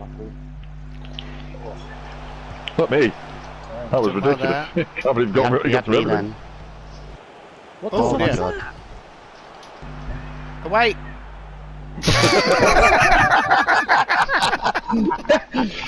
Not me. That was Something like ridiculous. that. Can't believe he got You got to me everything. then. What the Oh, fuck dear. is that? Wait!